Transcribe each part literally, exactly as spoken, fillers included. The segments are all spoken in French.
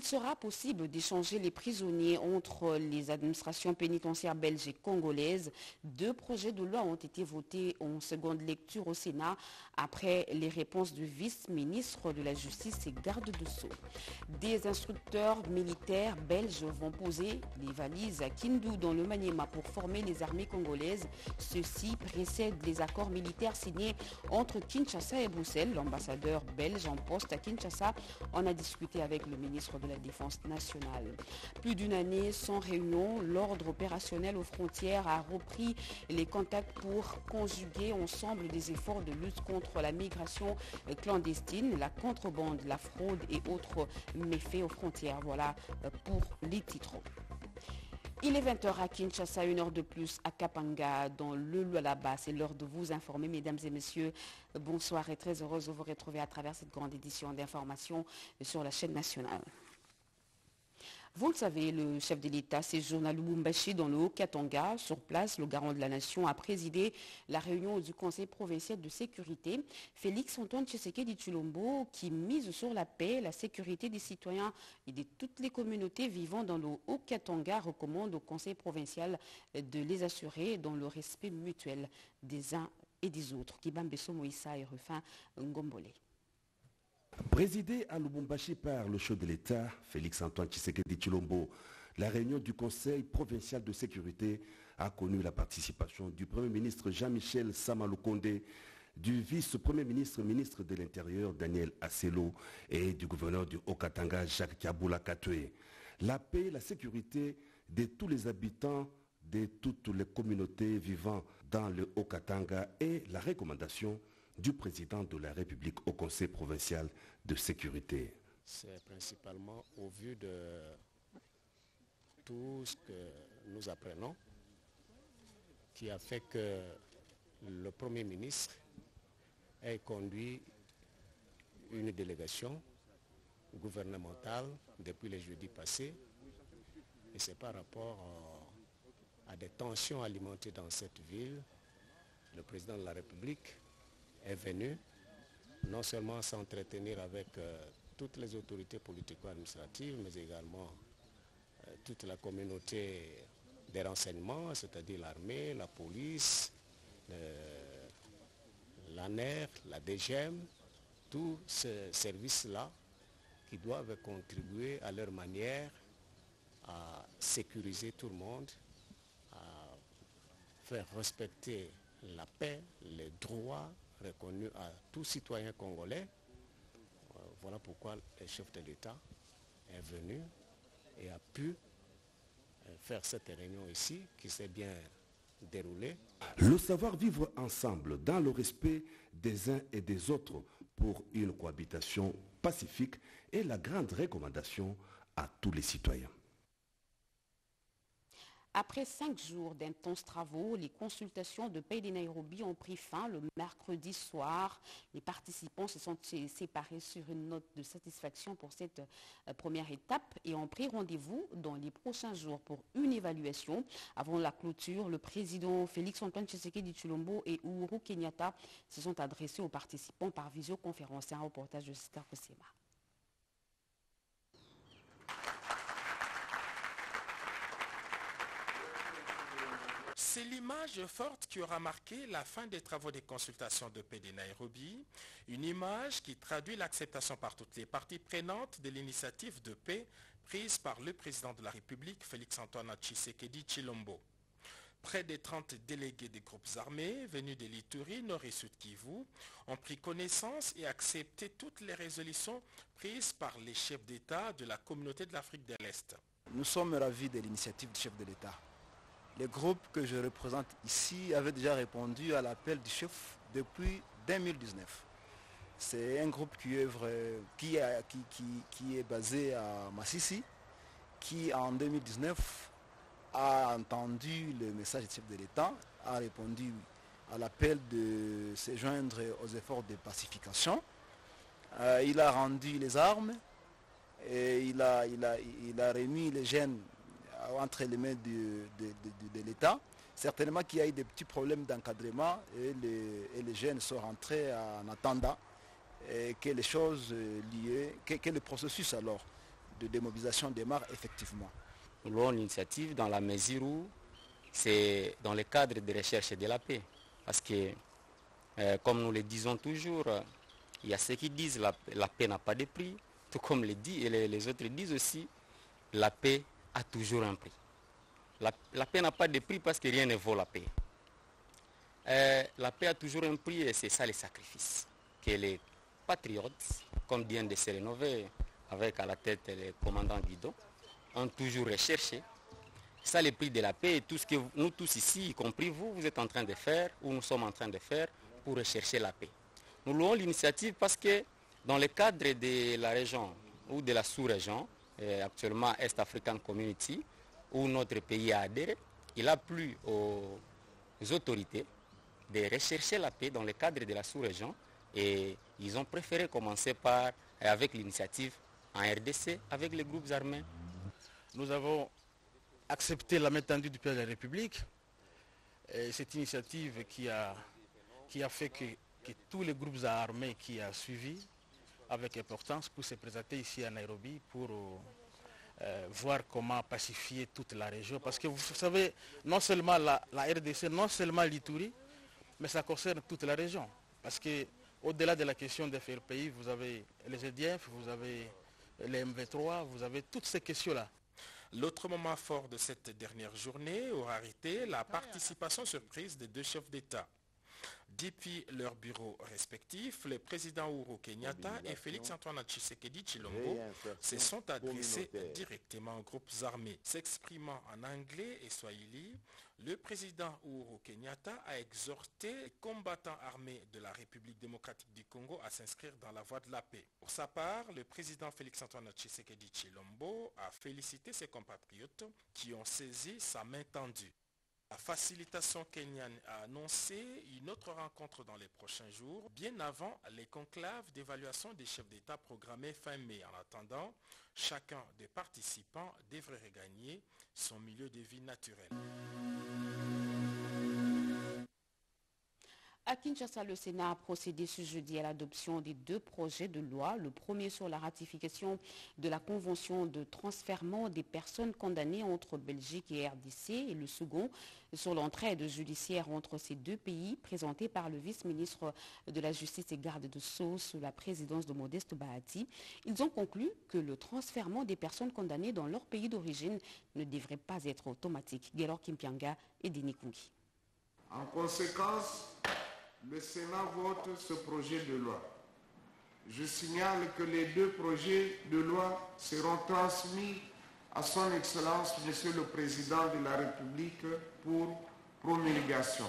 Il sera possible d'échanger les prisonniers entre les administrations pénitentiaires belges et congolaises. Deux projets de loi ont été votés en seconde lecture au Sénat après les réponses du vice-ministre de la Justice et garde de Sceaux. Des instructeurs militaires belges vont poser les valises à Kindu dans le Maniema pour former les armées congolaises. Ceci précède les accords militaires signés entre Kinshasa et Bruxelles. L'ambassadeur belge en poste à Kinshasa en a discuté avec le ministre de la Défense nationale. Plus d'une année sans réunion, l'ordre opérationnel aux frontières a repris les contacts pour conjuguer ensemble des efforts de lutte contre la migration clandestine, la contrebande, la fraude et autres méfaits aux frontières. Voilà pour les titres. Il est vingt heures à Kinshasa, une heure de plus à Kapanga, dans le Lualaba. C'est l'heure de vous informer, mesdames et messieurs. Bonsoir et très heureuse de vous retrouver à travers cette grande édition d'information sur la chaîne nationale. Vous le savez, le chef de l'État séjourne à Lubumbashi dans le Haut-Katanga. Sur place, le garant de la nation a présidé la réunion du Conseil provincial de sécurité. Félix Antoine Tshisekedi Tshilombo, qui mise sur la paix, la sécurité des citoyens et de toutes les communautés vivant dans le Haut-Katanga, recommande au Conseil provincial de les assurer dans le respect mutuel des uns et des autres. Kibambeso Moïsa et Rufin Ngombole. Présidé à Lubumbashi par le chef de l'État, Félix-Antoine Tshisekedi Tshilombo, la réunion du Conseil provincial de sécurité a connu la participation du Premier ministre Jean-Michel Sama-Lukonde, du vice-premier ministre, ministre de l'Intérieur Daniel Asselo et du gouverneur du Haut-Katanga Jacques Kiaboula Katwe. La paix et la sécurité de tous les habitants de toutes les communautés vivant dans le Haut-Katanga et la recommandation du président de la République au Conseil provincial de sécurité. C'est principalement au vu de tout ce que nous apprenons qui a fait que le Premier ministre ait conduit une délégation gouvernementale depuis le jeudi passé, et c'est par rapport à des tensions alimentées dans cette ville. Le président de la République est venu non seulement s'entretenir avec euh, toutes les autorités politico-administratives, mais également euh, toute la communauté des renseignements, c'est-à-dire l'armée, la police, l'A N E R, la D G M, tous ces services-là qui doivent contribuer à leur manière à sécuriser tout le monde, à faire respecter la paix, les droits reconnu à tout citoyen congolais. Voilà pourquoi le chef de l'État est venu et a pu faire cette réunion ici qui s'est bien déroulée. Le savoir vivre ensemble dans le respect des uns et des autres pour une cohabitation pacifique est la grande recommandation à tous les citoyens. Après cinq jours d'intenses travaux, les consultations de Paix de Nairobi ont pris fin le mercredi soir. Les participants se sont séparés sur une note de satisfaction pour cette première étape et ont pris rendez-vous dans les prochains jours pour une évaluation. Avant la clôture, le président Félix-Antoine Tshisekedi Tshilombo et Uhuru Kenyatta se sont adressés aux participants par visioconférence. C'est un reportage de Sister Kosema. C'est l'image forte qui aura marqué la fin des travaux des consultations de paix de Nairobi, une image qui traduit l'acceptation par toutes les parties prenantes de l'initiative de paix prise par le président de la République, Félix-Antoine Tshisekedi Tshilombo. Près de trente délégués des groupes armés venus de l'Ituri, Nord et Sud Kivu ont pris connaissance et accepté toutes les résolutions prises par les chefs d'État de la communauté de l'Afrique de l'Est. Nous sommes ravis de l'initiative du chef de l'État. Les groupes que je représente ici avaient déjà répondu à l'appel du chef depuis deux mille dix-neuf. C'est un groupe qui, œuvre, qui, est, qui, qui, qui est basé à Massissi, qui en deux mille dix-neuf a entendu le message du chef de l'État, a répondu à l'appel de se joindre aux efforts de pacification. Euh, il a rendu les armes et il a, il a, il a remis les jeunes entre les mains de, de, de, de l'État. Certainement qu'il y a eu des petits problèmes d'encadrement et les, et les jeunes sont rentrés en attendant et que les choses liées, que, que le processus alors de démobilisation démarre effectivement. Nous louons l'initiative dans la mesure où c'est dans le cadre de recherche de la paix. Parce que, euh, comme nous le disons toujours, il y a ceux qui disent que la, la paix n'a pas de prix, tout comme les, dit, et les, les autres disent aussi, la paix a toujours un prix. La, la paix n'a pas de prix parce que rien ne vaut la paix. Euh, la paix a toujours un prix et c'est ça le sacrifice que les patriotes, comme vient de se rénover avec à la tête le commandant Guidon, ont toujours recherché. C'est ça le prix de la paix et tout ce que nous tous ici, y compris vous, vous êtes en train de faire ou nous sommes en train de faire pour rechercher la paix. Nous louons l'initiative parce que dans le cadre de la région ou de la sous-région, actuellement East African Community, où notre pays a adhéré, il a plu aux autorités de rechercher la paix dans le cadre de la sous-région et ils ont préféré commencer par, avec l'initiative en R D C avec les groupes armés. Nous avons accepté la main tendue du président de la République et cette initiative qui a, qui a fait que, que tous les groupes armés qui ont suivi avec importance pour se présenter ici à Nairobi pour euh, voir comment pacifier toute la région. Parce que vous savez, non seulement la, la R D C, non seulement l'Ituri, mais ça concerne toute la région. Parce qu'au-delà de la question des F R P I, vous avez les E D F, vous avez les M V trois, vous avez toutes ces questions-là. L'autre moment fort de cette dernière journée aura été la participation surprise des deux chefs d'État. Depuis leurs bureaux respectifs, le président Uhuru Kenyatta et Félix-Antoine Tshisekedi Tshilombo se sont adressés directement aux groupes armés. S'exprimant en anglais et swahili, le président Uhuru Kenyatta a exhorté les combattants armés de la République démocratique du Congo à s'inscrire dans la voie de la paix. Pour sa part, le président Félix-Antoine Tshisekedi Tshilombo a félicité ses compatriotes qui ont saisi sa main tendue. La facilitation kenyane a annoncé une autre rencontre dans les prochains jours, bien avant les conclaves d'évaluation des chefs d'État programmés fin mai. En attendant, chacun des participants devrait regagner son milieu de vie naturel. À Kinshasa, le Sénat a procédé ce jeudi à l'adoption des deux projets de loi. Le premier sur la ratification de la convention de transfèrement des personnes condamnées entre Belgique et R D C et le second sur l'entraide judiciaire entre ces deux pays, présenté par le vice-ministre de la Justice et garde de Sceaux sous la présidence de Modeste Bahati. Ils ont conclu que le transfèrement des personnes condamnées dans leur pays d'origine ne devrait pas être automatique. Gaylor Kimpianga et Denis Kungi. En conséquence, le Sénat vote ce projet de loi. Je signale que les deux projets de loi seront transmis à son Excellence, Monsieur le Président de la République, pour promulgation.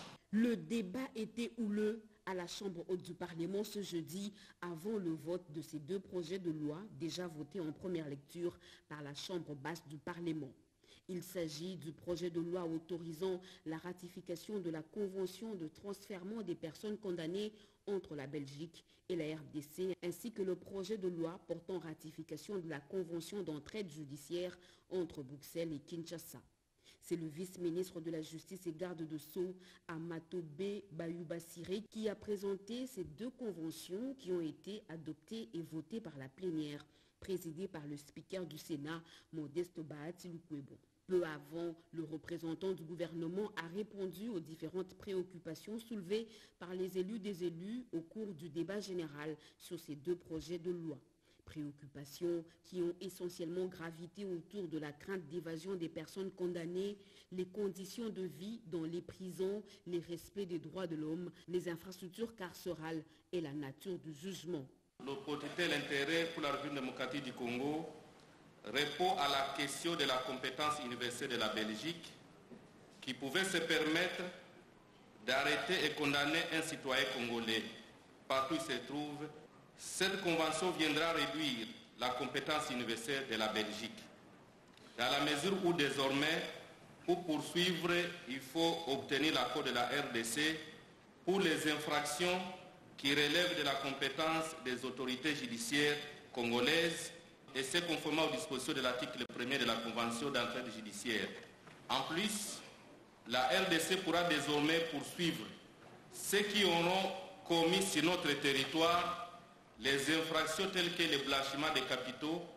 Le débat était houleux à la Chambre haute du Parlement ce jeudi avant le vote de ces deux projets de loi déjà votés en première lecture par la Chambre basse du Parlement. Il s'agit du projet de loi autorisant la ratification de la Convention de transfèrement des personnes condamnées entre la Belgique et la R D C, ainsi que le projet de loi portant ratification de la Convention d'entraide judiciaire entre Bruxelles et Kinshasa. C'est le vice-ministre de la Justice et garde de Sceaux, Amatobe Bayoubassiré, qui a présenté ces deux conventions qui ont été adoptées et votées par la plénière, présidée par le speaker du Sénat, Modeste Bahati Lukwebo. Peu avant, le représentant du gouvernement a répondu aux différentes préoccupations soulevées par les élus des élus au cours du débat général sur ces deux projets de loi. Préoccupations qui ont essentiellement gravité autour de la crainte d'évasion des personnes condamnées, les conditions de vie dans les prisons, les respects des droits de l'homme, les infrastructures carcérales et la nature du jugement. L'opportunité et l'intérêt pour la République démocratique du Congo répond à la question de la compétence universelle de la Belgique qui pouvait se permettre d'arrêter et condamner un citoyen congolais partout où il se trouve. Cette convention viendra réduire la compétence universelle de la Belgique dans la mesure où désormais, pour poursuivre, il faut obtenir l'accord de la R D C pour les infractions qui relèvent de la compétence des autorités judiciaires congolaises et c'est conformément aux dispositions de l'article premier de la Convention d'entraide judiciaire. En plus, la R D C pourra désormais poursuivre ceux qui auront commis sur notre territoire les infractions telles que le blanchiment des capitaux,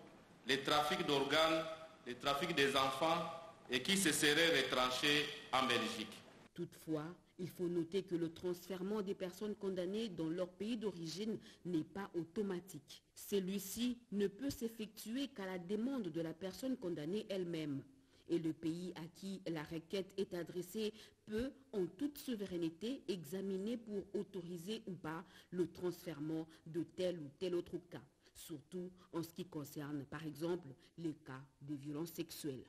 les trafics d'organes, les trafics des enfants et qui se seraient retranchés en Belgique. Toutefois, il faut noter que le transfèrement des personnes condamnées dans leur pays d'origine n'est pas automatique. Celui-ci ne peut s'effectuer qu'à la demande de la personne condamnée elle-même. Et le pays à qui la requête est adressée peut, en toute souveraineté, examiner pour autoriser ou pas le transfèrement de tel ou tel autre cas, surtout en ce qui concerne, par exemple, les cas de violences sexuelles.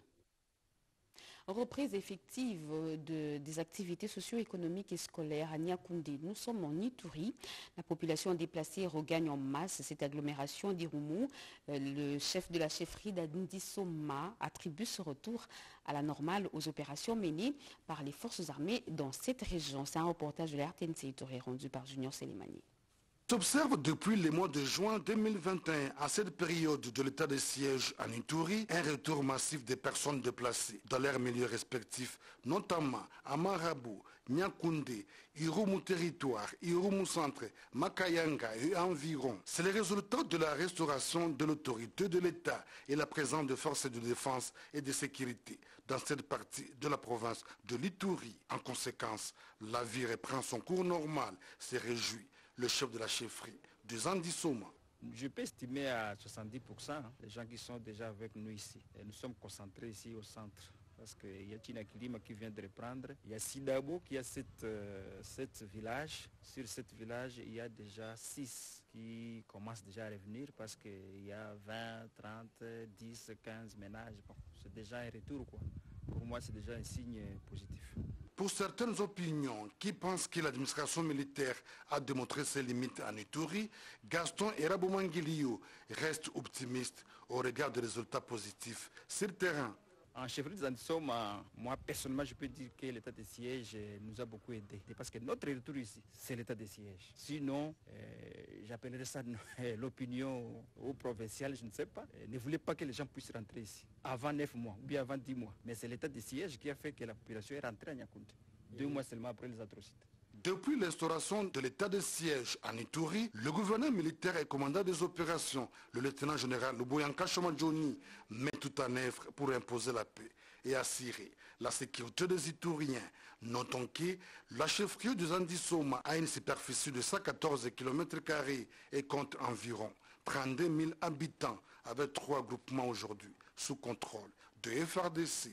Reprise effective de, des activités socio-économiques et scolaires à Niakoundé. Nous sommes en Ituri. La population déplacée regagne en masse cette agglomération d'Irumu. Le chef de la chefferie d'Andissoma attribue ce retour à la normale aux opérations menées par les forces armées dans cette région. C'est un reportage de la R T N C Ituri rendu par Junior Selemani. S'observe depuis le mois de juin deux mille vingt et un, à cette période de l'état de siège en Ituri, un retour massif des personnes déplacées dans leurs milieux respectifs, notamment à Marabou, Niakoundé, Irumu Territoire, Irumu Centre, Makayanga et environ. C'est le résultat de la restauration de l'autorité de l'État et la présence de forces de défense et de sécurité dans cette partie de la province de l'Ituri. En conséquence, la vie reprend son cours normal, se réjouit le chef de la chefferie de Andissoma. Je peux estimer à soixante-dix pour cent les gens qui sont déjà avec nous ici. Et nous sommes concentrés ici au centre. Parce qu'il y a Tinakilima qui vient de reprendre. Il y a Sidabo qui a sept, euh, sept villages. Sur sept villages, il y a déjà six qui commencent déjà à revenir parce qu'il y a vingt, trente, dix, quinze ménages. Bon, c'est déjà un retour, quoi. Pour moi, c'est déjà un signe positif. Pour certaines opinions qui pensent que l'administration militaire a démontré ses limites en Ituri, Gaston Eraboumangilio reste optimiste au regard des résultats positifs sur le terrain. En chefferie de Andissoma, moi personnellement je peux dire que l'état de siège nous a beaucoup aidé. Parce que notre retour ici, c'est l'état de siège. Sinon, euh, j'appellerais ça l'opinion au provincial, je ne sais pas. Euh, ne voulait pas que les gens puissent rentrer ici avant neuf mois ou bien avant dix mois. Mais c'est l'état de siège qui a fait que la population est rentrée à Niakoundé. Deux mois seulement après les atrocités. Depuis l'instauration de l'état de siège en Ituri, le gouverneur militaire et commandant des opérations, le lieutenant général Luboyanka Chomadjoni, met tout en œuvre pour imposer la paix et assurer la sécurité des Ituriens. Notons que la chefferie de Andissoma a une superficie de cent quatorze kilomètres carrés et compte environ trente-deux mille habitants avec trois groupements aujourd'hui sous contrôle de F R D C.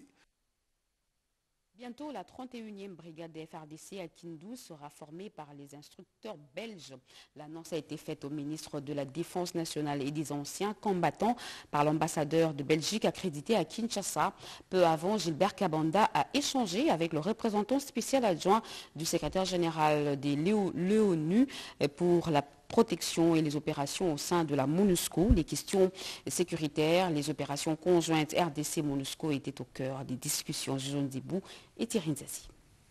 Bientôt, la trente et unième brigade de F R D C à Kindu sera formée par les instructeurs belges. L'annonce a été faite au ministre de la Défense nationale et des anciens combattants par l'ambassadeur de Belgique accrédité à Kinshasa. Peu avant, Gilbert Kabanda a échangé avec le représentant spécial adjoint du secrétaire général de l'ONU pour la protection et les opérations au sein de la MONUSCO. Les questions sécuritaires, les opérations conjointes R D C-MONUSCO étaient au cœur des discussions. Jean Dibou et Thierry Nzazi.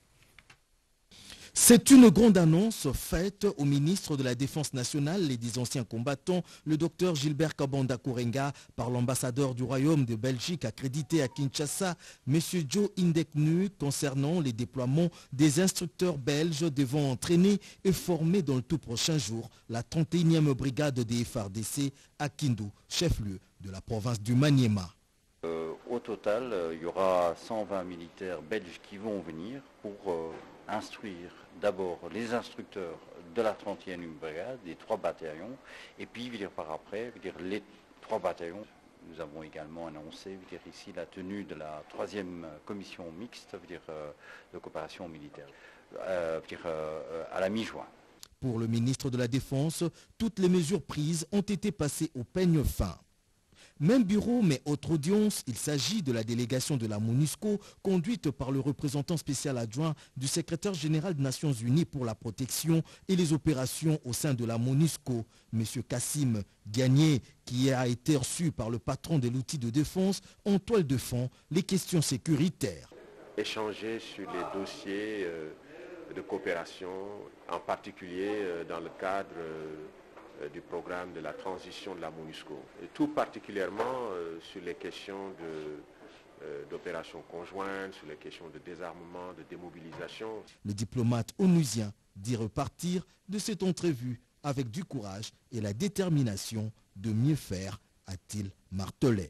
C'est une grande annonce faite au ministre de la Défense nationale et des anciens combattants, le docteur Gilbert Kabanda Kourenga, par l'ambassadeur du Royaume de Belgique accrédité à Kinshasa, M. Joe Indeknu, concernant les déploiements des instructeurs belges devant entraîner et former dans le tout prochain jour la trente et unième brigade des F R D C à Kindu, chef-lieu de la province du Maniema. Euh, au total, euh, il y aura cent vingt militaires belges qui vont venir pour euh, instruire d'abord les instructeurs de la trente et unième brigade, des trois bataillons, et puis dire, par après, dire, les trois bataillons. Nous avons également annoncé dire, ici la tenue de la troisième commission mixte dire, euh, de coopération militaire euh, dire, euh, à la mi-juin. Pour le ministre de la Défense, toutes les mesures prises ont été passées au peigne fin. Même bureau, mais autre audience, il s'agit de la délégation de la MONUSCO conduite par le représentant spécial adjoint du secrétaire général des Nations Unies pour la protection et les opérations au sein de la MONUSCO, M. Kassim Gagné, qui a été reçu par le patron de l'outil de défense en toile de fond les questions sécuritaires. Échanger sur les dossiers euh, de coopération, en particulier euh, dans le cadre euh, du programme de la transition de la MONUSCO, et tout particulièrement euh, sur les questions de, euh, d'opérations conjointes, sur les questions de désarmement, de démobilisation. Le diplomate onusien dit repartir de cette entrevue avec du courage et la détermination de mieux faire, a-t-il martelait.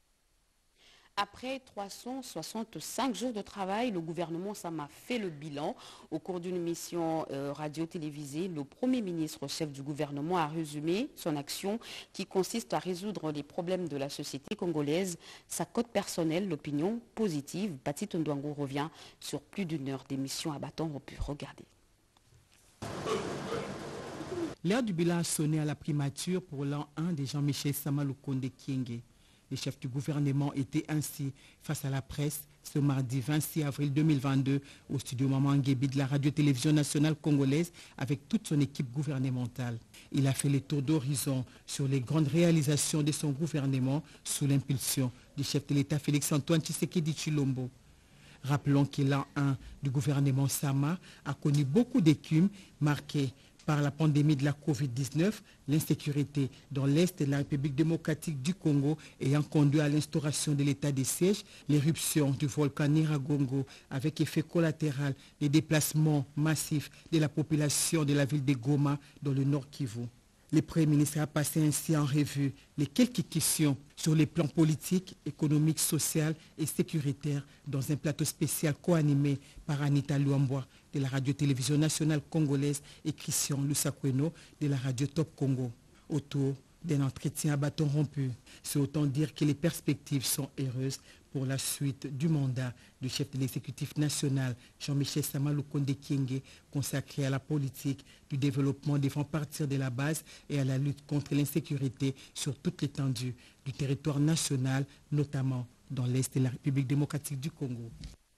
Après trois cent soixante-cinq jours de travail, le gouvernement Sama fait le bilan. Au cours d'une mission euh, radio-télévisée, le Premier ministre, chef du gouvernement, a résumé son action qui consiste à résoudre les problèmes de la société congolaise. Sa cote personnelle, l'opinion positive. Bati Tondouango revient sur plus d'une heure d'émission à bâton rompu. Regardez. L'heure du bilan a sonné à la primature pour l'an un de Jean-Michel Sama Lukonde Kyenge. Le chef du gouvernement était ainsi face à la presse ce mardi vingt-six avril deux mille vingt-deux au studio Maman Nguébi de la radio-télévision nationale congolaise avec toute son équipe gouvernementale. Il a fait le tour d'horizon sur les grandes réalisations de son gouvernement sous l'impulsion du chef de l'État Félix-Antoine Tshisekedi Tshilombo. Rappelons que l'an un du gouvernement Sama a connu beaucoup d'écumes marquées par la pandémie de la covid dix-neuf, l'insécurité dans l'Est de la République démocratique du Congo ayant conduit à l'instauration de l'état de siège, l'éruption du volcan Nyiragongo avec effet collatéral des déplacements massifs de la population de la ville de Goma dans le nord Kivu. Le Premier ministre a passé ainsi en revue les quelques questions sur les plans politiques, économiques, sociaux et sécuritaires dans un plateau spécial co-animé par Anita Luambwa de la radio-télévision nationale congolaise et Christian Lusakweno de la radio Top Congo, autour d'un entretien à bâton rompu. C'est autant dire que les perspectives sont heureuses pour la suite du mandat du chef de l'exécutif national, Jean-Michel Sama Lukonde Kyenge, consacré à la politique du développement devant partir de la base et à la lutte contre l'insécurité sur toute l'étendue du territoire national, notamment dans l'Est de la République démocratique du Congo.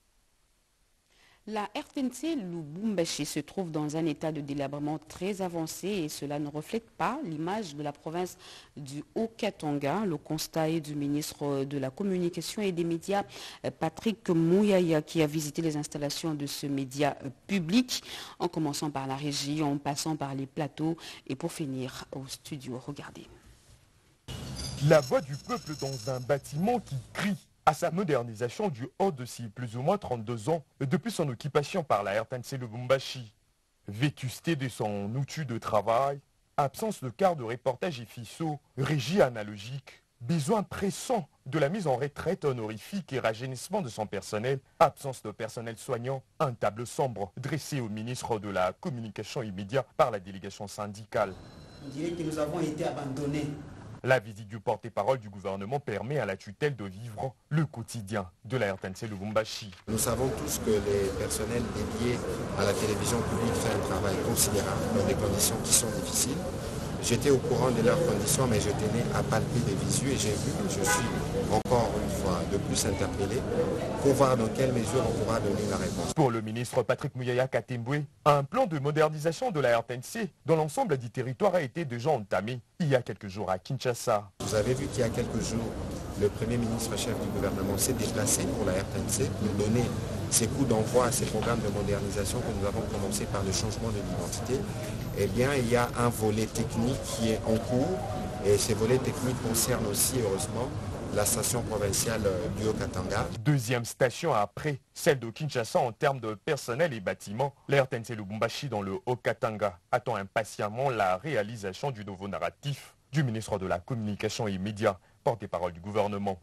La R T N C Lubumbashi se trouve dans un état de délabrement très avancé et cela ne reflète pas l'image de la province du Haut-Katanga. Le constat est du ministre de la Communication et des médias, Patrick Mouyaya, qui a visité les installations de ce média public, en commençant par la régie, en passant par les plateaux et pour finir au studio. Regardez. La voix du peuple dans un bâtiment qui crie à sa modernisation du haut de si plus ou moins trente-deux ans depuis son occupation par la R T N C Lubumbashi. Vétusté de son outil de travail, absence de quart de reportage et ficeau, régie analogique, besoin pressant de la mise en retraite honorifique et rajeunissement de son personnel, absence de personnel soignant, un tableau sombre dressé au ministre de la Communication immédiat par la délégation syndicale. On dirait que nous avons été abandonnés. La visite du porte-parole du gouvernement permet à la tutelle de vivre le quotidien de la R T N C Lubumbashi. Nous savons tous que les personnels dédiés à la télévision publique font un travail considérable dans des conditions qui sont difficiles. J'étais au courant de leurs conditions, mais je tenais à palper des visus et j'ai vu que je suis encore une fois de plus interpellé pour voir dans quelle mesure on pourra donner la réponse. Pour le ministre Patrick Mouyaya Katembwe, un plan de modernisation de la R T N C dans l'ensemble du territoire a été déjà entamé il y a quelques jours à Kinshasa. Vous avez vu qu'il y a quelques jours, le Premier ministre chef du gouvernement s'est déplacé pour la R T N C pour donner ces coups d'envoi à ces programmes de modernisation que nous avons commencé par le changement de l'identité. Eh bien, il y a un volet technique qui est en cours et ces volets techniques concernent aussi, heureusement, la station provinciale du Haut-Katanga. Deuxième station après celle de Kinshasa en termes de personnel et bâtiments, la R T N C Lubumbashi dans le Haut-Katanga attend impatiemment la réalisation du nouveau narratif du ministre de la Communication et médias, porte-parole du gouvernement.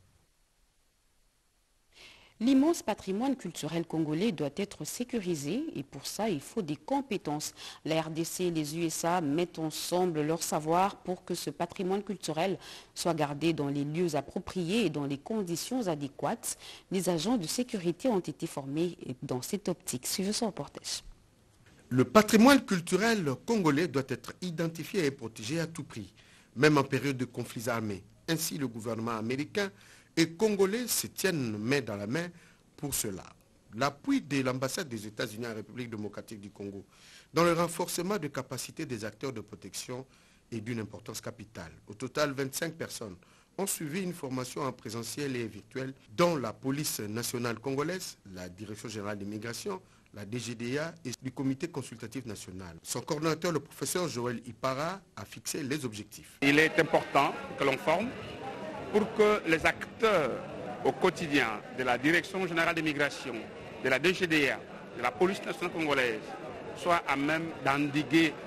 L'immense patrimoine culturel congolais doit être sécurisé et pour ça, il faut des compétences. La R D C et les U S A mettent ensemble leur savoir pour que ce patrimoine culturel soit gardé dans les lieux appropriés et dans les conditions adéquates. Les agents de sécurité ont été formés dans cette optique. Suivez ce reportage. Le patrimoine culturel congolais doit être identifié et protégé à tout prix, même en période de conflits armés. Ainsi, le gouvernement américain et congolais se tiennent main dans la main pour cela. L'appui de l'ambassade des États-Unis en République démocratique du Congo dans le renforcement des capacités des acteurs de protection est d'une importance capitale. Au total, vingt-cinq personnes ont suivi une formation en présentiel et virtuel dont la police nationale congolaise, la Direction générale d'immigration, la D G D A et du comité consultatif national. Son coordonnateur, le professeur Joël Ipara, a fixé les objectifs. Il est important que l'on forme pour que les acteurs au quotidien de la Direction générale d'immigration, de la D G D A, de la police nationale congolaise soient à même d'endiguer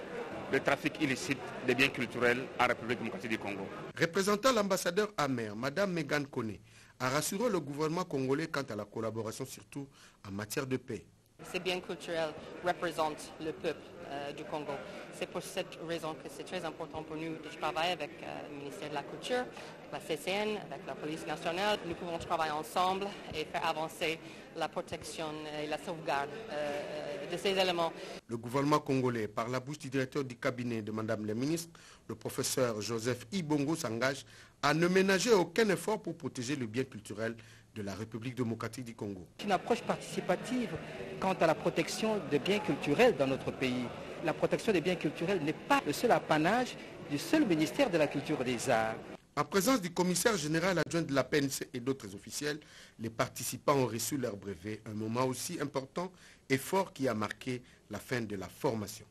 le trafic illicite des biens culturels en République démocratique du Congo. Représentant l'ambassadeur amer, Madame Megan Kone, a rassuré le gouvernement congolais quant à la collaboration, surtout en matière de paix. Ces biens culturels représentent le peuple euh, du Congo. C'est pour cette raison que c'est très important pour nous de travailler avec euh, le ministère de la Culture, la C C N, avec la police nationale. Nous pouvons travailler ensemble et faire avancer la protection et la sauvegarde euh, de ces éléments. Le gouvernement congolais, par la bouche du directeur du cabinet de Madame la ministre, le professeur Joseph Ibongo, s'engage à ne ménager aucun effort pour protéger le bien culturel de la République démocratique du Congo. Une approche participative quant à la protection des biens culturels dans notre pays. La protection des biens culturels n'est pas le seul apanage du seul ministère de la Culture et des Arts. En présence du commissaire général adjoint de la P N C et d'autres officiels, les participants ont reçu leur brevet, un moment aussi important et fort qui a marqué la fin de la formation.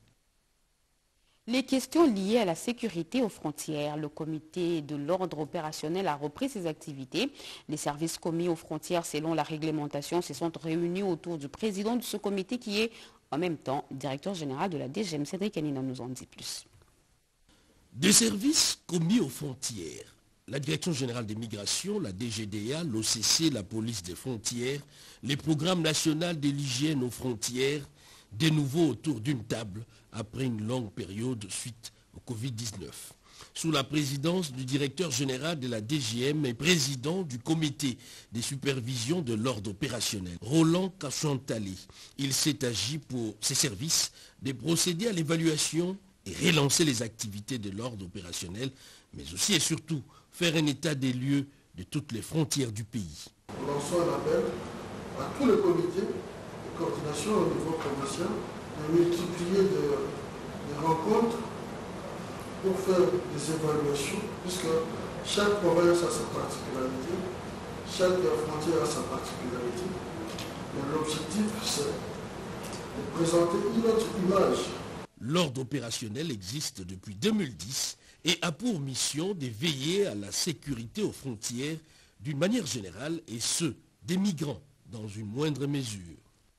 Les questions liées à la sécurité aux frontières. Le comité de l'ordre opérationnel a repris ses activités. Les services commis aux frontières selon la réglementation se sont réunis autour du président de ce comité qui est en même temps directeur général de la D G M. Cédric Anina nous en dit plus. Des services commis aux frontières. La Direction générale des migrations, la D G D A, l'O C C, la police des frontières, les programmes nationaux de l'hygiène aux frontières, de nouveau autour d'une table après une longue période suite au Covid dix-neuf. Sous la présidence du directeur général de la D G M et président du comité de supervision de l'ordre opérationnel, Roland Kachantali, il s'est agi pour ces services de procéder à l'évaluation et relancer les activités de l'ordre opérationnel, mais aussi et surtout faire un état des lieux de toutes les frontières du pays. Nous lançons un appel à tous les comités de coordination au niveau provincial de multiplier des, des rencontres pour faire des évaluations, puisque chaque province a sa particularité, chaque frontière a sa particularité. Mais l'objectif, c'est de présenter une autre image. L'ordre opérationnel existe depuis deux mille dix et a pour mission de veiller à la sécurité aux frontières d'une manière générale et ceux des migrants dans une moindre mesure.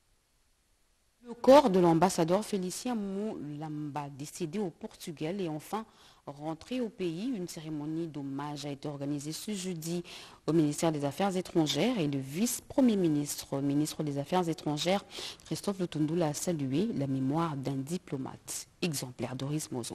Le corps de l'ambassadeur Félicien Moulamba, décédé au Portugal, est enfin rentré au pays. Une cérémonie d'hommage a été organisée ce jeudi au ministère des Affaires étrangères et le vice-premier ministre, ministre des Affaires étrangères, Christophe Lutundula, a salué la mémoire d'un diplomate exemplaire. Doris Mozon.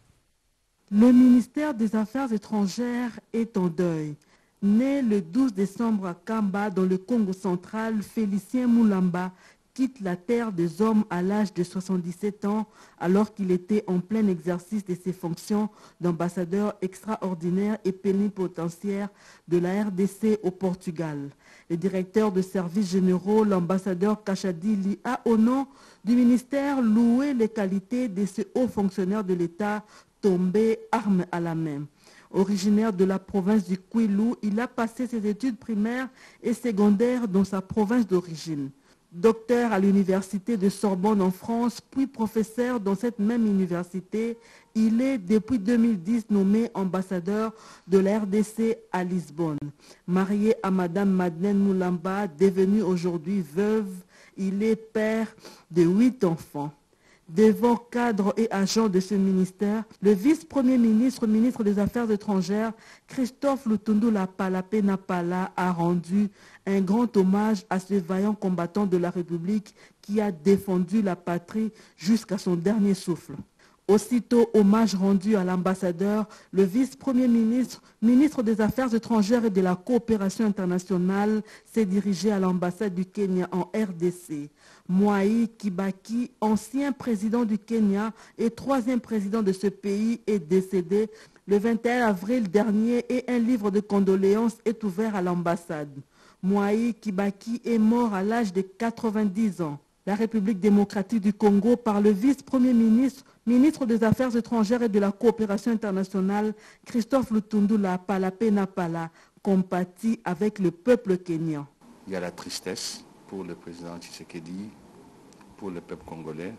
Le ministère des Affaires étrangères est en deuil. Né le douze décembre à Kamba, dans le Congo central, Félicien Moulamba quitte la terre des hommes à l'âge de soixante-dix-sept ans, alors qu'il était en plein exercice de ses fonctions d'ambassadeur extraordinaire et plénipotentiaire de la R D C au Portugal. Le directeur de services généraux, l'ambassadeur Kachadili, a au nom du ministère loué les qualités de ce haut fonctionnaire de l'État tombé arme à la main. Originaire de la province du Kwilu, il a passé ses études primaires et secondaires dans sa province d'origine. Docteur à l'université de Sorbonne en France, puis professeur dans cette même université, il est depuis deux mille dix nommé ambassadeur de la R D C à Lisbonne. Marié à Madame Madeleine Moulamba, devenue aujourd'hui veuve, il est père de huit enfants. Devant cadres et agents de ce ministère, le vice-premier ministre, ministre des Affaires étrangères, Christophe Lutundula Palapé Napala, a rendu un grand hommage à ce vaillant combattant de la République qui a défendu la patrie jusqu'à son dernier souffle. Aussitôt, hommage rendu à l'ambassadeur, le vice-premier ministre, ministre des Affaires étrangères et de la coopération internationale, s'est dirigé à l'ambassade du Kenya en R D C. Mwai Kibaki, ancien président du Kenya et troisième président de ce pays, est décédé le vingt et un avril dernier et un livre de condoléances est ouvert à l'ambassade. Mwai Kibaki est mort à l'âge de quatre-vingt-dix ans. La République démocratique du Congo, par le vice-premier ministre, ministre des Affaires étrangères et de la coopération internationale, Christophe Lutundula Palapé Napala, compatit avec le peuple kényan. Il y a la tristesse pour le président Tshisekedi, pour le peuple congolais.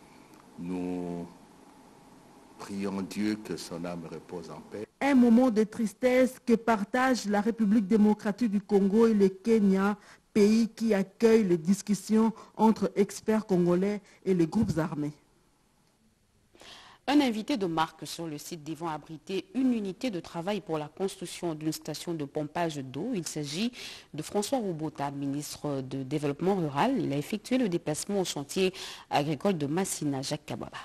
Nous prions Dieu que son âme repose en paix. Un moment de tristesse que partagent la République démocratique du Congo et le Kenya, pays qui accueille les discussions entre experts congolais et les groupes armés. Un invité de marque sur le site devant abriter une unité de travail pour la construction d'une station de pompage d'eau. Il s'agit de François Roubota, ministre de Développement rural. Il a effectué le déplacement au chantier agricole de Massina, Jacques Kababa.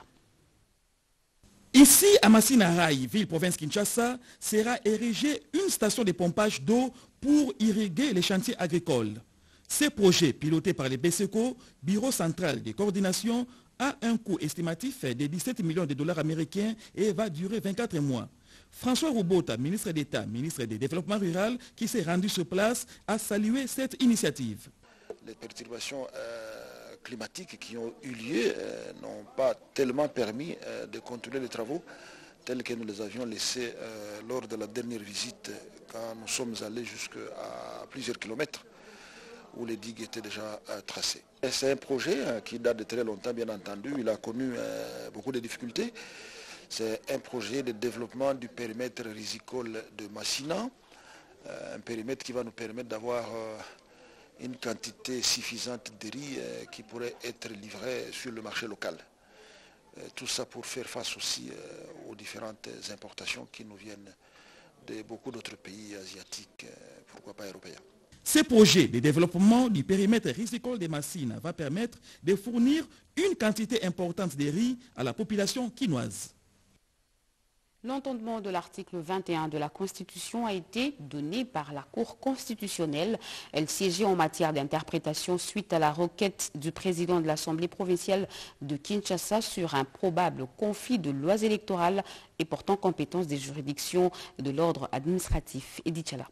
Ici, à Massina-Rai, ville-province Kinshasa, sera érigée une station de pompage d'eau pour irriguer les chantiers agricoles. Ces projets, pilotés par les B C E C O, Bureau central de coordination, a un coût estimatif de dix-sept millions de dollars américains et va durer vingt-quatre mois. François Roubota, ministre d'État, ministre du Développement rural, qui s'est rendu sur place, a salué cette initiative. Les perturbations euh, climatiques qui ont eu lieu euh, n'ont pas tellement permis euh, de contrôler les travaux tels que nous les avions laissés euh, lors de la dernière visite quand nous sommes allés jusqu'à plusieurs kilomètres où les digues étaient déjà euh, tracées. C'est un projet euh, qui date de très longtemps, bien entendu. Il a connu euh, beaucoup de difficultés. C'est un projet de développement du périmètre risicole de Massina, euh, un périmètre qui va nous permettre d'avoir euh, une quantité suffisante de riz euh, qui pourrait être livrée sur le marché local. Euh, tout ça pour faire face aussi euh, aux différentes importations qui nous viennent de beaucoup d'autres pays asiatiques, euh, pourquoi pas européens. Ce projet de développement du périmètre risicole de Massina va permettre de fournir une quantité importante de riz à la population quinoise. L'entendement de l'article vingt et un de la Constitution a été donné par la Cour constitutionnelle. Elle siégeait en matière d'interprétation suite à la requête du président de l'Assemblée provinciale de Kinshasa sur un probable conflit de lois électorales et portant compétence des juridictions de l'ordre administratif. Edith Chala.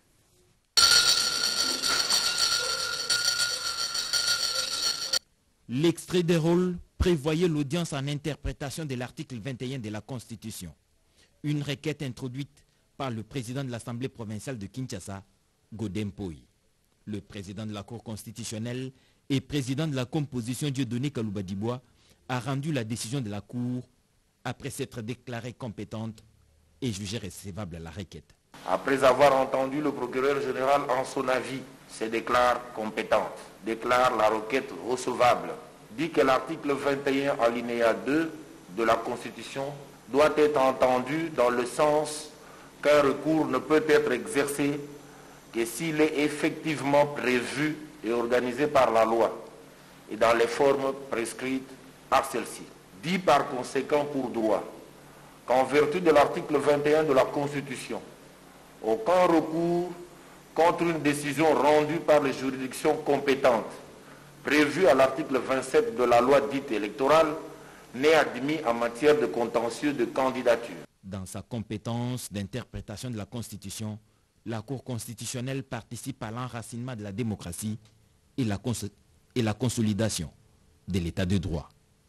L'extrait des rôles prévoyait l'audience en interprétation de l'article vingt et un de la Constitution. Une requête introduite par le président de l'Assemblée provinciale de Kinshasa, Godem Poi. Le président de la Cour constitutionnelle et président de la composition Dieudonné Kaloubadibois a rendu la décision de la Cour après s'être déclarée compétente et jugée recevable à la requête. Après avoir entendu le procureur général en son avis, se déclare compétente, déclare la requête recevable, dit que l'article vingt et un alinéa deux de la Constitution doit être entendu dans le sens qu'un recours ne peut être exercé que s'il est effectivement prévu et organisé par la loi et dans les formes prescrites par celle-ci. Dit par conséquent pour droit qu'en vertu de l'article vingt et un de la Constitution, aucun recours contre une décision rendue par les juridictions compétentes prévue à l'article vingt-sept de la loi dite électorale n'est admis en matière de contentieux de candidature. Dans sa compétence d'interprétation de la Constitution, la Cour constitutionnelle participe à l'enracinement de la démocratie et la, cons et la consolidation de l'état de droit.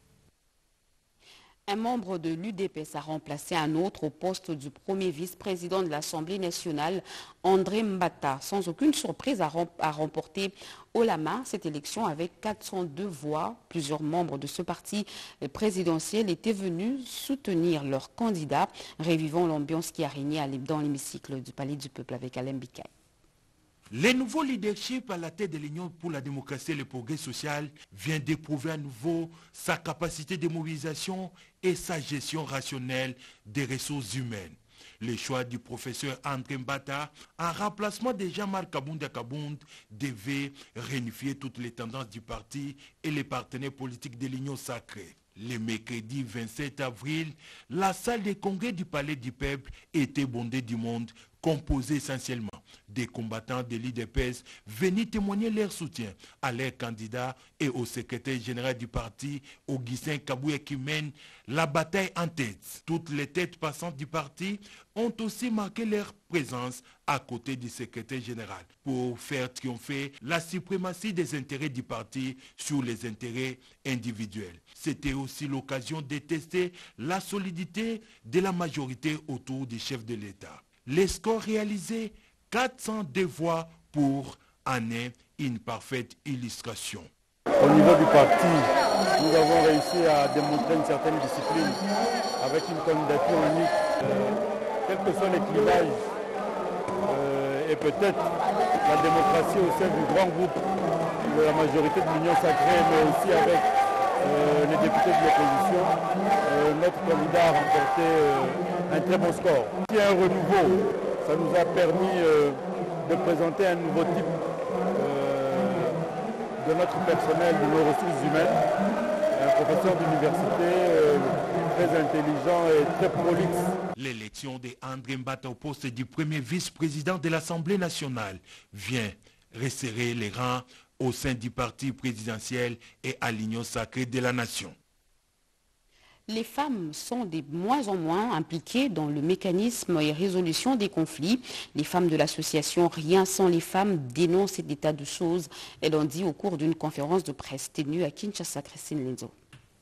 Un membre de l'U D P S a remplacé un autre au poste du premier vice-président de l'Assemblée nationale, André Mbata. Sans aucune surprise, a, rem a remporté haut la main cette élection avec quatre cent deux voix. Plusieurs membres de ce parti présidentiel étaient venus soutenir leur candidat, révivant l'ambiance qui a régné dans l'hémicycle du Palais du Peuple avec Alain Bikaï. Le nouveau leadership à la tête de l'Union pour la démocratie et le progrès social vient d'éprouver à nouveau sa capacité de mobilisation et sa gestion rationnelle des ressources humaines. Le choix du professeur André Mbata en remplacement de Jean-Marc Kabounda Kabound devait réunifier toutes les tendances du parti et les partenaires politiques de l'Union sacrée. Le mercredi vingt-sept avril, la salle des congrès du Palais du Peuple était bondée du monde, composée essentiellement des combattants de l'U D P S venus témoigner leur soutien à leur candidat et au secrétaire général du parti, Augustin Kabouya, qui mène la bataille en tête. Toutes les têtes passantes du parti ont aussi marqué leur présence à côté du secrétaire général pour faire triompher la suprématie des intérêts du parti sur les intérêts individuels. C'était aussi l'occasion de tester la solidité de la majorité autour du chef de l'État. Les scores réalisés, quatre cent deux voix pour en est une parfaite illustration. Au niveau du parti, nous avons réussi à démontrer une certaine discipline avec une candidature unique. Euh, quel que soit les clivages euh, et peut-être la démocratie au sein du grand groupe de la majorité de l'Union sacrée, mais aussi avec euh, les députés de l'opposition, euh, notre candidat a remporté euh, un très bon score. Il y a un renouveau, ça nous a permis euh, de présenter un nouveau type euh, de notre personnel, de nos ressources humaines, un professeur d'université euh, très intelligent et très prolixe. L'élection de André Mbata au poste du premier vice-président de l'Assemblée nationale vient resserrer les rangs au sein du parti présidentiel et à l'Union sacrée de la nation. Les femmes sont de moins en moins impliquées dans le mécanisme et résolution des conflits. Les femmes de l'association Rien sans les femmes dénoncent cet état de choses. Elles l'ont dit au cours d'une conférence de presse tenue à Kinshasa. Christine Lenzo.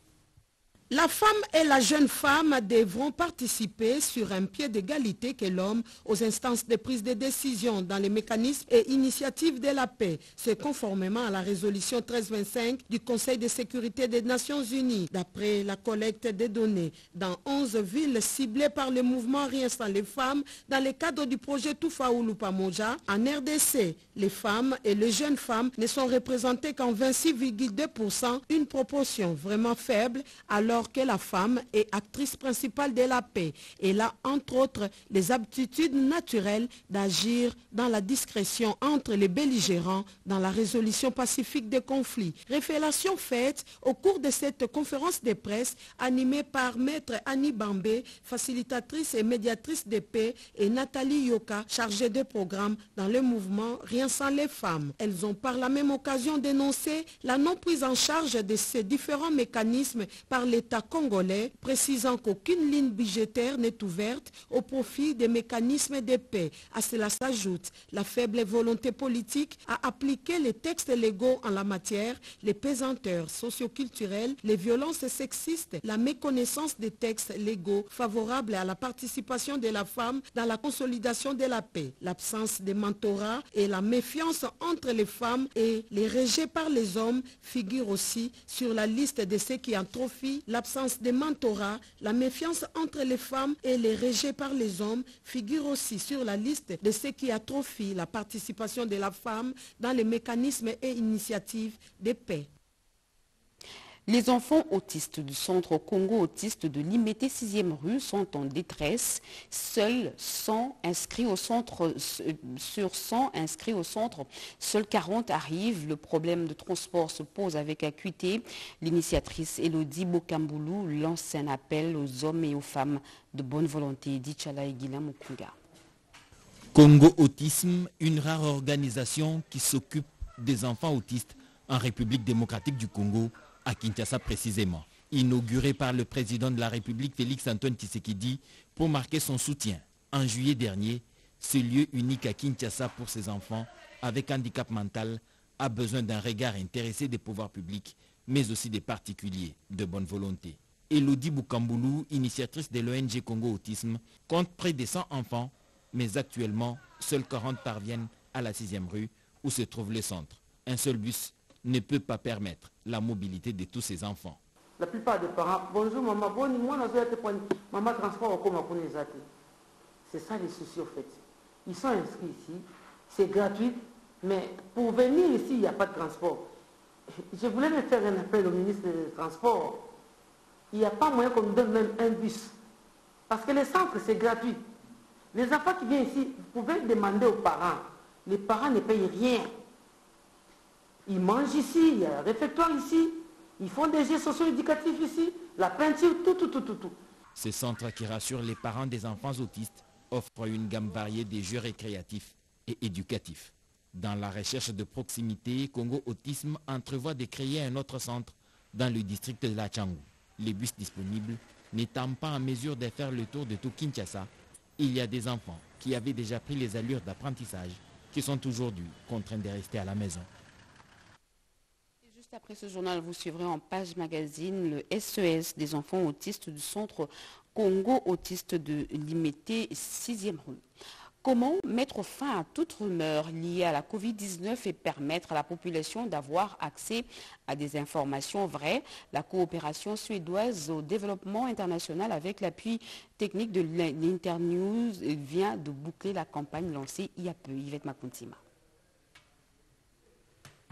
La femme et la jeune femme devront participer sur un pied d'égalité que l'homme aux instances de prise de décision dans les mécanismes et initiatives de la paix. C'est conformément à la résolution treize vingt-cinq du Conseil de sécurité des Nations Unies. D'après la collecte des données dans onze villes ciblées par le mouvement Rien sans les femmes, dans le cadre du projet Toufaoulou Pamoja, en R D C, les femmes et les jeunes femmes ne sont représentées qu'en vingt-six virgule deux pour cent, une proportion vraiment faible, alors que la femme est actrice principale de la paix. Elle a entre autres les aptitudes naturelles d'agir dans la discrétion entre les belligérants dans la résolution pacifique des conflits. Révélation faite au cours de cette conférence de presse animée par Maître Annie Bambé, facilitatrice et médiatrice de paix, et Nathalie Yoka, chargée de programme dans le mouvement Rien sans les femmes. Elles ont par la même occasion dénoncé la non prise en charge de ces différents mécanismes par l'État congolais, précisant qu'aucune ligne budgétaire n'est ouverte au profit des mécanismes de paix. À cela s'ajoute la faible volonté politique à appliquer les textes légaux en la matière, les pesanteurs socioculturelles, les violences sexistes, la méconnaissance des textes légaux favorables à la participation de la femme dans la consolidation de la paix, l'absence de mentorat et la méfiance entre les femmes et les rejets par les hommes figurent aussi sur la liste de ceux qui atrophient l'absence de mentorat, la méfiance entre les femmes et les rejets par les hommes figurent aussi sur la liste de ceux qui atrophient la participation de la femme dans les mécanismes et initiatives de paix. Les enfants autistes du centre Congo autiste de Limete sixième rue sont en détresse. Seuls cent inscrits au centre, sur cent inscrits au centre, seuls quarante arrivent. Le problème de transport se pose avec acuité. L'initiatrice Elodie Bokamboulou lance un appel aux hommes et aux femmes de bonne volonté. Dichala et Guilain Mukunga. Congo Autisme, une rare organisation qui s'occupe des enfants autistes en République démocratique du Congo, à Kinshasa précisément. Inauguré par le président de la République Félix Antoine Tshisekedi pour marquer son soutien. En juillet dernier, ce lieu unique à Kinshasa pour ses enfants avec handicap mental a besoin d'un regard intéressé des pouvoirs publics, mais aussi des particuliers de bonne volonté. Elodie Bokamboulou, initiatrice de l'O N G Congo Autisme, compte près de cent enfants, mais actuellement, seuls quarante parviennent à la sixième rue où se trouve le centre. Un seul bus ne peut pas permettre la mobilité de tous ces enfants. La plupart des parents, bonjour maman, bon, moi, maman transport comme c'est ça les soucis au fait. Ils sont inscrits ici, c'est gratuit, mais pour venir ici, il n'y a pas de transport. Je voulais me faire un appel au ministre des Transports. Il n'y a pas moyen qu'on nous donne même un bus. Parce que les centres, c'est gratuit. Les enfants qui viennent ici, vous pouvez demander aux parents. Les parents ne payent rien. Ils mangent ici, il y a un réfectoire ici, ils font des jeux socio-éducatifs ici, la peinture, tout, tout, tout, tout, tout. Ce centre qui rassure les parents des enfants autistes offre une gamme variée de jeux récréatifs et éducatifs. Dans la recherche de proximité, Congo Autisme entrevoit de créer un autre centre dans le district de la Tchangou. Les bus disponibles n'étant pas en mesure de faire le tour de tout Kinshasa, il y a des enfants qui avaient déjà pris les allures d'apprentissage qui sont aujourd'hui contraints de rester à la maison. Juste après ce journal, vous suivrez en page magazine le S E S des enfants autistes du centre Congo autiste de Limete sixième rue. Comment mettre fin à toute rumeur liée à la covid dix-neuf et permettre à la population d'avoir accès à des informations vraies? La coopération suédoise au développement international avec l'appui technique de l'Internews vient de boucler la campagne lancée il y a peu. Yvette Makuntima.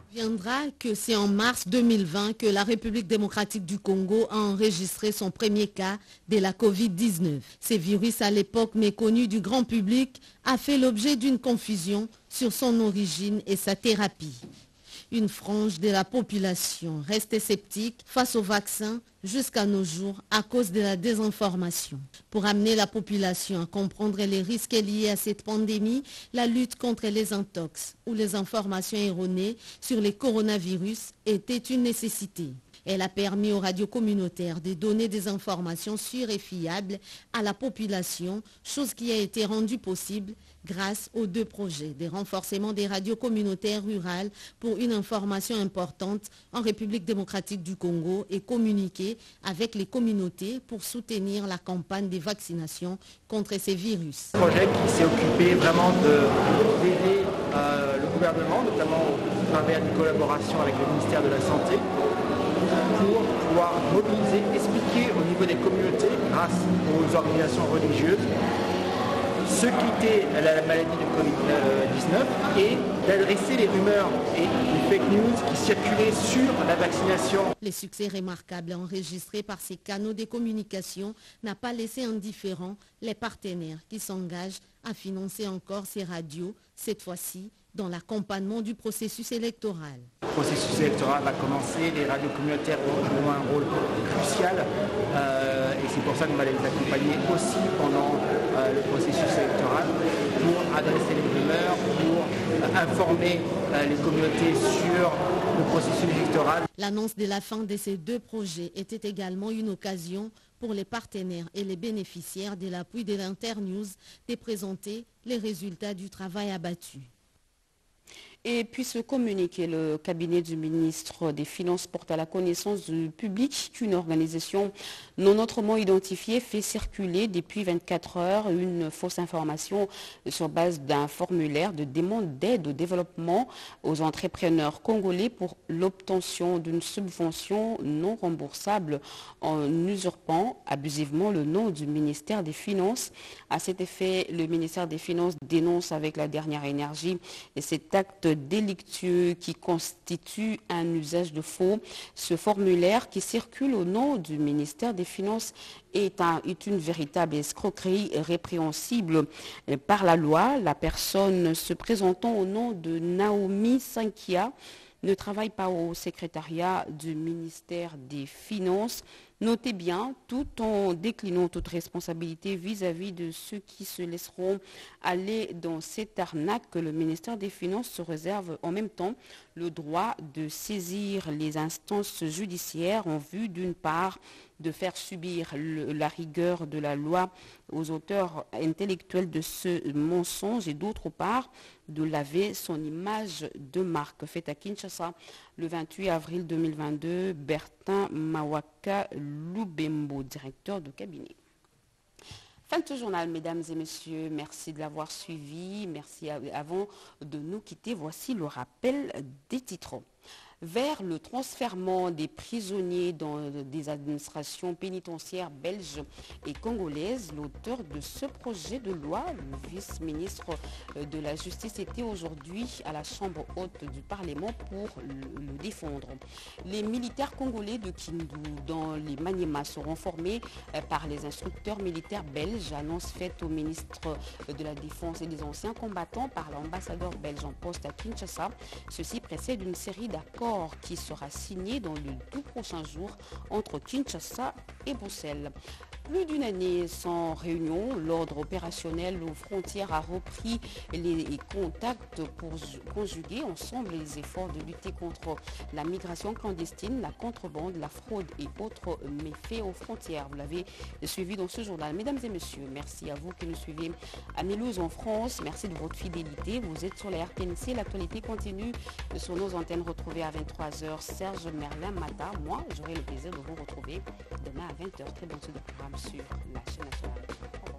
Viendra que c'est en mars deux mille vingt que la République démocratique du Congo a enregistré son premier cas de la covid dix-neuf. Ce virus, à l'époque méconnu du grand public, a fait l'objet d'une confusion sur son origine et sa thérapie. Une frange de la population reste sceptique face au vaccin jusqu'à nos jours à cause de la désinformation. Pour amener la population à comprendre les risques liés à cette pandémie, la lutte contre les intox ou les informations erronées sur les coronavirus était une nécessité. Elle a permis aux radios communautaires de donner des informations sûres et fiables à la population, chose qui a été rendue possible grâce aux deux projets de renforcement des radios communautaires rurales pour une information importante en République démocratique du Congo et communiquer avec les communautés pour soutenir la campagne de vaccination contre ces virus. Un projet qui s'est occupé vraiment d'aider euh, le gouvernement, notamment au travers d'une collaboration avec le ministère de la Santé, pour pouvoir mobiliser, expliquer au niveau des communautés, grâce aux organisations religieuses, ce qu'était la maladie de covid dix-neuf et d'adresser les rumeurs et les fake news qui circulaient sur la vaccination. Les succès remarquables enregistrés par ces canaux de communication n'ont pas laissé indifférents les partenaires qui s'engagent à financer encore ces radios, cette fois-ci dans l'accompagnement du processus électoral. Le processus électoral va commencer, les radios communautaires joueront un rôle crucial euh, et c'est pour ça qu'on va les accompagner aussi pendant euh, le processus électoral pour adresser les rumeurs, pour euh, informer euh, les communautés sur le processus électoral. L'annonce de la fin de ces deux projets était également une occasion pour les partenaires et les bénéficiaires de l'appui de l'Internews de présenter les résultats du travail abattu. Et puis ce communiqué, le cabinet du ministre des Finances porte à la connaissance du public qu'une organisation non autrement identifiée fait circuler depuis vingt-quatre heures une fausse information sur base d'un formulaire de demande d'aide au développement aux entrepreneurs congolais pour l'obtention d'une subvention non remboursable en usurpant abusivement le nom du ministère des Finances. À cet effet, le ministère des Finances dénonce avec la dernière énergie cet acte délictueux qui constitue un usage de faux. Ce formulaire qui circule au nom du ministère des Finances est, un, est une véritable escroquerie répréhensible par la loi. La personne se présentant au nom de Naomi Sankia ne travaille pas au secrétariat du ministère des Finances. Notez bien, tout en déclinant toute responsabilité vis-à-vis de ceux qui se laisseront aller dans cette arnaque, que le ministère des Finances se réserve en même temps le droit de saisir les instances judiciaires en vue d'une part de faire subir le, la rigueur de la loi aux auteurs intellectuels de ce mensonge et d'autre part de laver son image de marque. Fait à Kinshasa le vingt-huit avril deux mille vingt-deux, Bertin Mawaka Lubembo, directeur de cabinet. Fin de ce journal, mesdames et messieurs, merci de l'avoir suivi. Merci à, avant de nous quitter, voici le rappel des titres. Vers le transfèrement des prisonniers dans des administrations pénitentiaires belges et congolaises, l'auteur de ce projet de loi, le vice-ministre de la Justice, était aujourd'hui à la Chambre haute du Parlement pour le, le défendre. Les militaires congolais de Kindu dans les Maniema seront formés par les instructeurs militaires belges, annonce faite au ministre de la Défense et des anciens combattants par l'ambassadeur belge en poste à Kinshasa. Ceci précède une série d'accords qui sera signé dans les tout prochains jours entre Kinshasa et Bruxelles. Plus d'une année sans réunion, l'ordre opérationnel aux frontières a repris les contacts pour conjuguer ensemble les efforts de lutter contre la migration clandestine, la contrebande, la fraude et autres méfaits aux frontières. Vous l'avez suivi dans ce journal. Mesdames et messieurs, merci à vous qui nous suivez à Mulhouse en France. Merci de votre fidélité. Vous êtes sur la R T N C. L'actualité continue sur nos antennes. Retrouvées à vingt-trois heures. Serge Merlin Mata. Moi, j'aurai le plaisir de vous retrouver demain à vingt heures. Très bonne suite de programme sur la chaîne nationale.